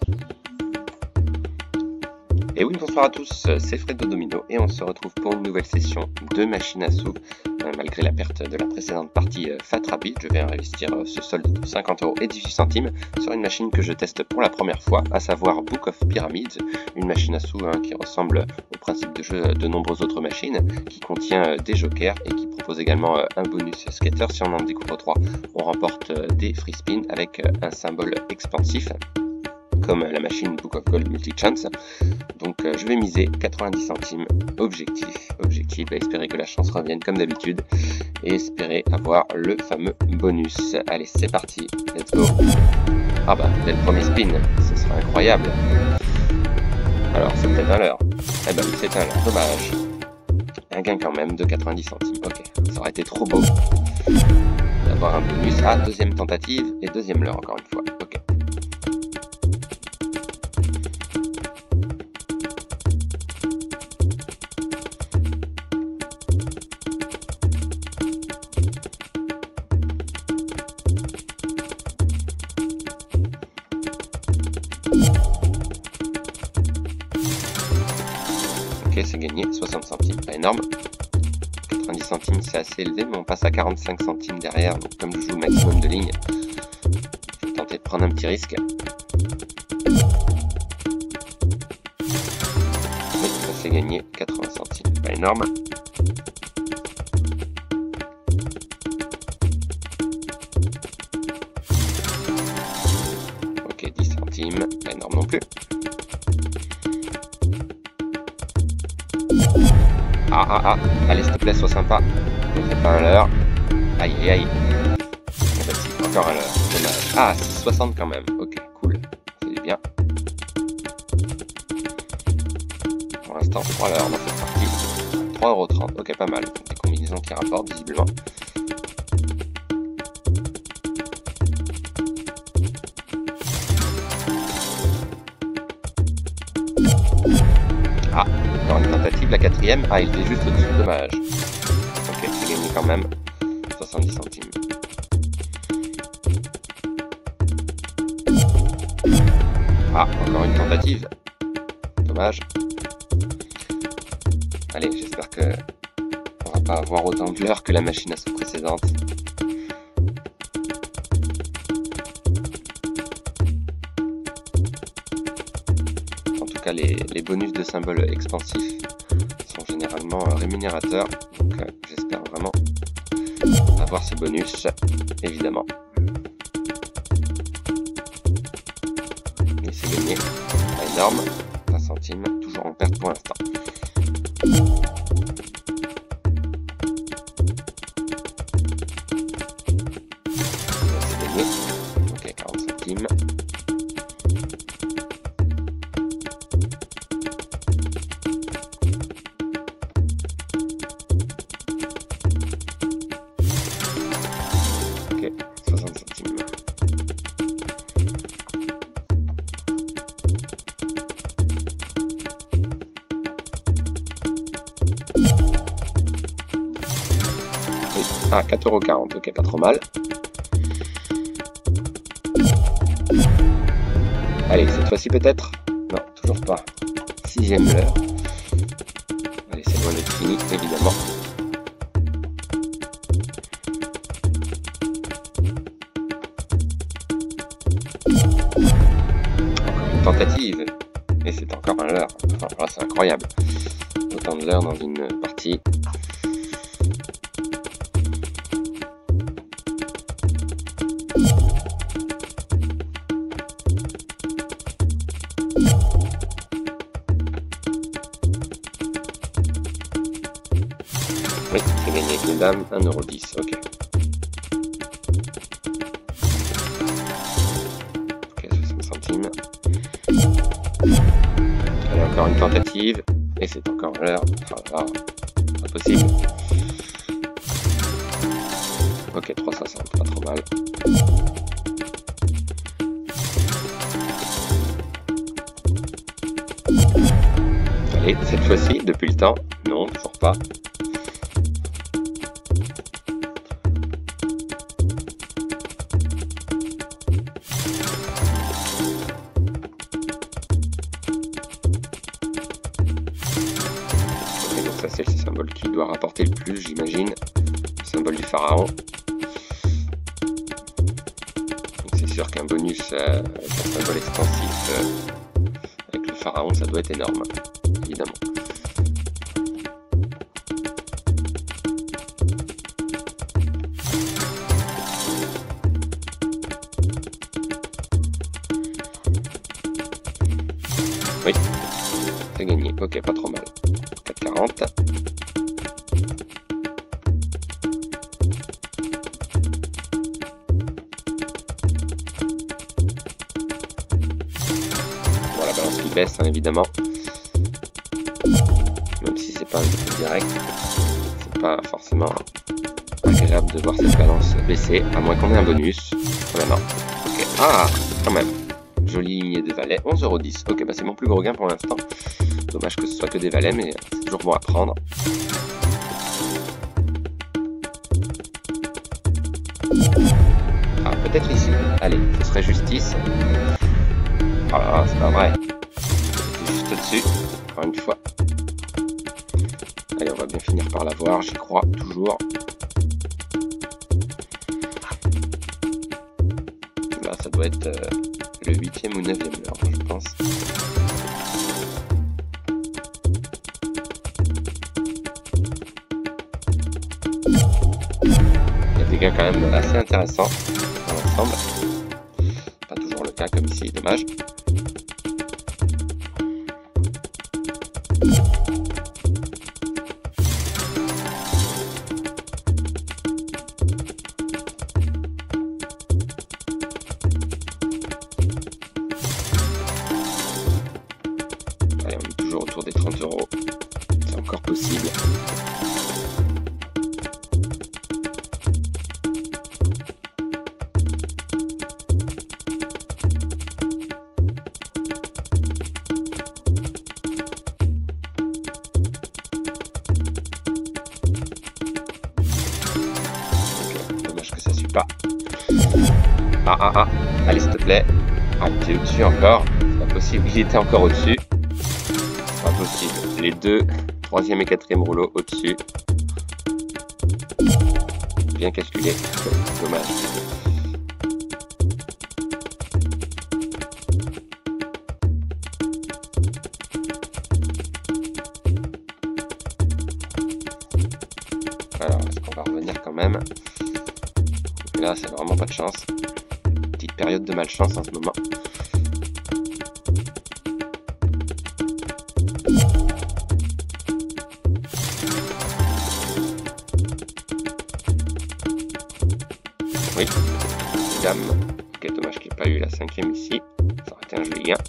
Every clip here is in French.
Et oui, bonsoir à tous, c'est Fred de Domino et on se retrouve pour une nouvelle session de machine à sous. Malgré la perte de la précédente partie Fat Rabbit, je vais investir ce solde de 50 € et 18 centimes sur une machine que je teste pour la première fois, à savoir Book of Pyramids, une machine à sous qui ressemble au principe de jeu de nombreuses autres machines, qui contient des jokers et qui propose également un bonus skater. Si on en découvre 3, on remporte des free spins avec un symbole expansif, comme la machine Book of Gold Multi-Chance. Donc je vais miser 90 centimes, objectif, espérer que la chance revienne comme d'habitude, et espérer avoir le fameux bonus. Allez, c'est parti, let's go. Ah bah, dès le premier spin, ce sera incroyable. Alors, c'est peut-être un leurre. Eh ben oui, c'est un leurre, dommage. Un gain quand même de 90 centimes, ok. Ça aurait été trop beau d'avoir un bonus. Ah, deuxième tentative et deuxième leurre encore une fois, ok. Ok, c'est gagné, 60 centimes, pas énorme. 90 centimes, c'est assez élevé, mais on passe à 45 centimes derrière. Donc comme je joue le maximum de lignes, je vais tenter de prendre un petit risque. Oui, ça c'est gagné, 80 centimes, pas énorme. Ok, 10 centimes, pas énorme non plus. Ah, allez s'il te plaît, sois sympa. Ne fais pas un leurre. Aïe, aïe, aïe. Ah bah si, encore un leurre, dommage. Ah, 60 quand même, ok, cool. C'est bien. Pour l'instant, 3 leurres dans cette partie. 3,30 €, ok, pas mal. Des combinaisons qui rapportent, visiblement. Ah, encore une tentative, la quatrième. Ah, il était juste au-dessus, dommage. Ok, c'est gagné quand même. 70 centimes. Ah, encore une tentative. Dommage. Allez, j'espère que on va pas avoir autant de leurres que la machine à sous précédente. En tout cas, les bonus de symboles expansifs sont généralement rémunérateurs. Donc j'espère vraiment avoir ce bonus, évidemment. Et c'est gagné. Pas énorme. 20 centimes. Toujours en perte pour l'instant. C'est gagné. Ok, 40 centimes. Ok, 60 centimes. Oui. Ah, 4,40 €, ok, pas trop mal. Allez, cette fois-ci peut-être? Non, toujours pas. 6e leurre. Allez, c'est loin d'être fini, évidemment. Encore une tentative. Et c'est encore un leurre. Enfin, là, c'est incroyable. Autant de leurres dans une partie. Oui, c'est gagné avec les dames, 1,10 €, ok. Ok, 60 centimes. Allez, encore une tentative. Et c'est encore l'heure. Ah, pas possible. Ok, 3,60, pas trop mal. Allez, cette fois-ci, depuis le temps. Non, toujours pas. ça c'est le symbole qui doit rapporter le plus, j'imagine. Le symbole du pharaon. C'est sûr qu'un bonus avec un symbole extensif avec le pharaon, ça doit être énorme, évidemment. Oui, c'est gagné. Ok, pas trop mal. 4,40. Bon, la balance qui baisse, hein, évidemment. Même si c'est pas un dépôt direct, c'est pas forcément agréable de voir cette balance baisser, à moins qu'on ait un bonus. Oh là non. Ok. Ah, quand même. Jolie lignée de valets, 11,10 €. Ok, bah c'est mon plus gros gain pour l'instant. Dommage que ce soit que des valets, mais c'est toujours bon à prendre. Ah, peut-être ici. Allez, ce serait justice. Oh là là, c'est pas vrai. C'était juste au-dessus, encore une fois. Allez, on va bien finir par l'avoir, j'y crois, toujours. Là, ça doit être le 8e ou 9e heure, je pense. Il y a des gains quand même assez intéressants dans l'ensemble. Pas toujours le cas comme ici, dommage. Allez, on est toujours autour des 30 €. C'est encore possible. Dommage que ça suit pas. Ah. Allez, s'il te plaît. Ah, il était au-dessus encore. C'est pas possible. Il était encore au-dessus. C'est pas possible. Les deux, 3e et 4e rouleau au-dessus. Bien calculé. Dommage. Alors, est-ce qu'on va revenir quand même? Là, c'est vraiment pas de chance. Petite période de malchance en ce moment. Oui, dame. Ok, dommage qu'il n'y ait pas eu la 5e ici. Ça aurait été un joli gain.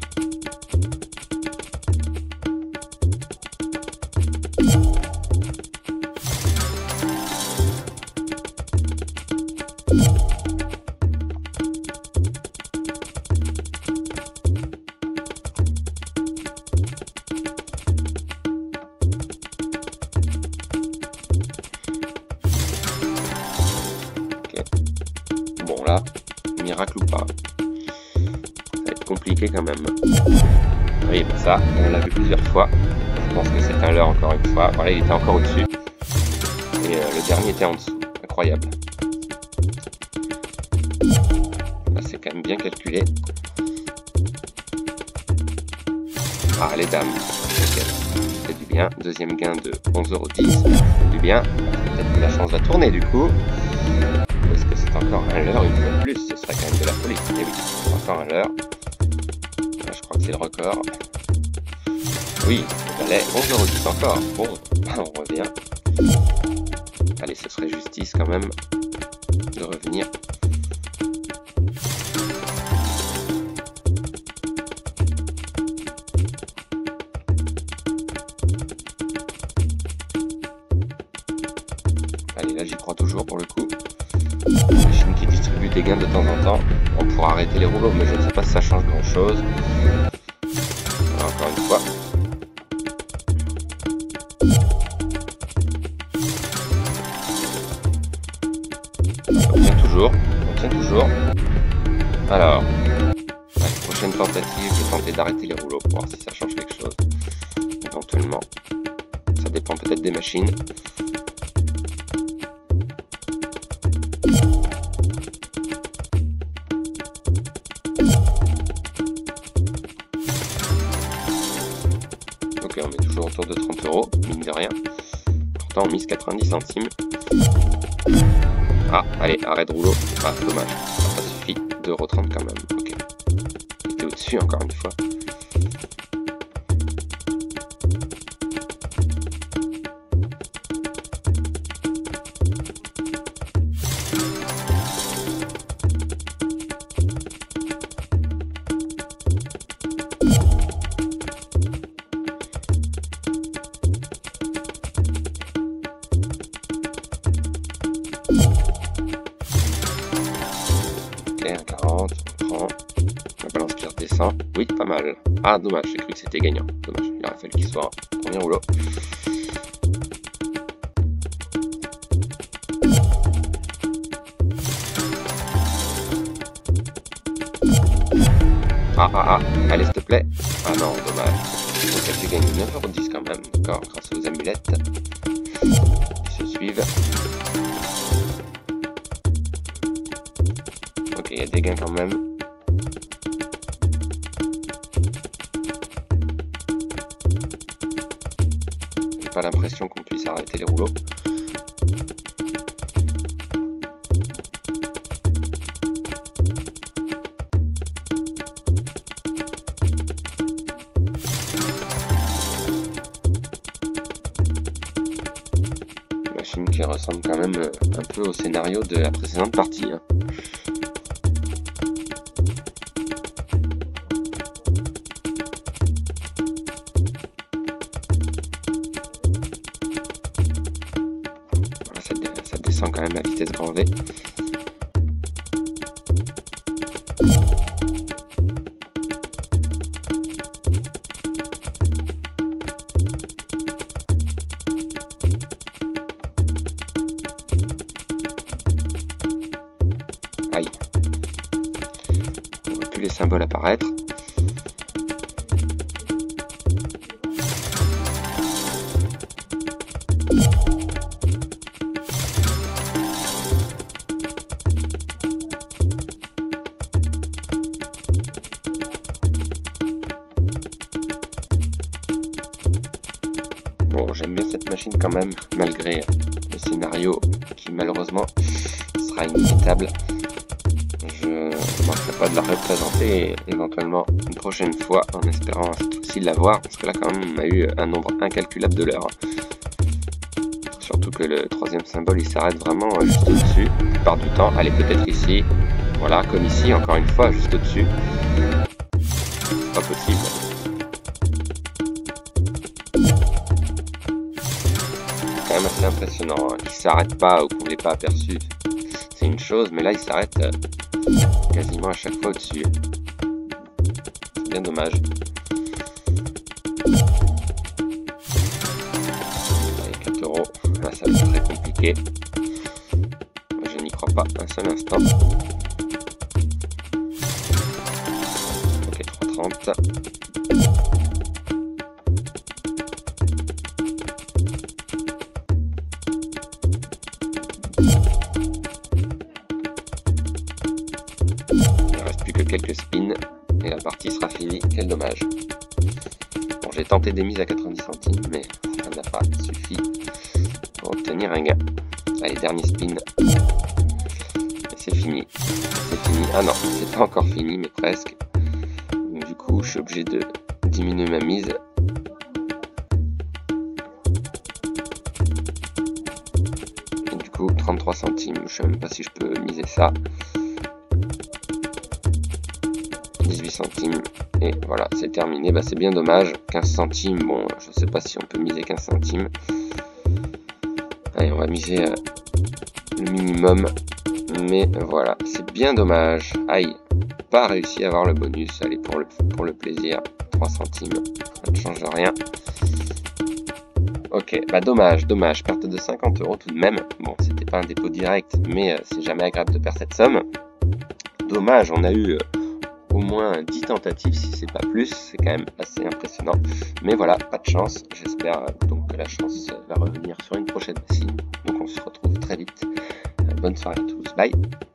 Bon là, miracle ou pas, ça va être compliqué quand même. Oui, ben ça, on l'a vu plusieurs fois. Je pense que c'est un leurre encore une fois. Voilà, il était encore au-dessus. Et le dernier était en dessous. Incroyable. Là, c'est quand même bien calculé. Ah, les dames. Ça fait du bien. Deuxième gain de 11,10 €. Ça fait du bien. Peut-être que la chance va tourner du coup. Ou est-ce que c'est encore un leurre une fois de plus? Ce serait quand même de la folie. Et oui, c'est encore un leurre. Là, je crois que c'est le record. Oui, allez, 11,10 € encore. Bon, on revient. Allez, ce serait justice quand même de revenir. Allez, là j'y crois toujours pour le coup. Machine qui distribue des gains de temps en temps. On pourra arrêter les rouleaux, mais je ne sais pas si ça change grand chose. Encore une fois. On tient toujours. Alors, la prochaine tentative, je vais tenter d'arrêter les rouleaux pour voir si ça change quelque chose. Éventuellement, ça ça dépend peut-être des machines. Ok, on est toujours autour de 30 €, mine de rien. Pourtant, on mise 90 centimes. Ah, allez, arrêt de rouleau. Ah, dommage. Ça suffit. 2,30 € quand même. Ok. J'étais au-dessus encore une fois. Ok, 40, on prend. La balance qui redescend. Oui, pas mal. Ah, dommage, j'ai cru que c'était gagnant. Dommage, il aurait fallu qu'il soit premier rouleau. Allez, s'il te plaît. Ah non, dommage. Donc, elle fait gagner 9,10 € quand même, d'accord, grâce aux amulettes qui se suivent. Ok, il y a des gains quand même. J'ai pas l'impression qu'on puisse arrêter les rouleaux. Machine qui ressemble quand même un peu au scénario de la précédente partie. Hein. Voilà, ça descend quand même à vitesse grand V. Aïe. On voit plus les symboles apparaître. Bon, j'aime bien cette machine quand même, malgré le scénario qui malheureusement sera inévitable. Je ne manquerai pas de la représenter éventuellement une prochaine fois en espérant aussi l'avoir, parce que là quand même on a eu un nombre incalculable de l'heure. Surtout que le troisième symbole il s'arrête vraiment juste au-dessus, la plupart du temps. Allez, peut-être ici, voilà, comme ici, encore une fois, juste au-dessus. C'est pas possible. C'est quand même assez impressionnant, hein, qu'il s'arrête pas ou qu'on ne l'ait pas aperçu. C'est une chose, mais là il s'arrête quasiment à chaque fois au-dessus. C'est bien dommage. Allez, 4 €. Là, ça va être très compliqué. Je n'y crois pas un seul instant. Ok, 3,30 €. Quelques spins et la partie sera finie. Quel dommage. Bon, j'ai tenté des mises à 90 centimes, mais ça n'a pas suffi pour obtenir un gain. Allez, dernier spin. Et c'est fini. C'est fini. Ah non, c'est pas encore fini, mais presque. Donc, du coup, je suis obligé de diminuer ma mise. Et du coup, 33 centimes. Je sais même pas si je peux miser ça. 18 centimes et voilà, c'est terminé. Bah, c'est bien dommage. 15 centimes, bon, je sais pas si on peut miser 15 centimes. Allez, on va miser le minimum, mais voilà, c'est bien dommage. Aïe, pas réussi à avoir le bonus. Allez, pour le plaisir, 3 centimes, ça ne change rien. Ok, bah dommage, perte de 50 € tout de même. Bon, c'était pas un dépôt direct, mais c'est jamais agréable de perdre cette somme. Dommage, on a eu au moins 10 tentatives, si c'est pas plus, c'est quand même assez impressionnant. Mais voilà, pas de chance, j'espère donc la chance va revenir sur une prochaine machine. Donc on se retrouve très vite. Bonne soirée à tous. Bye.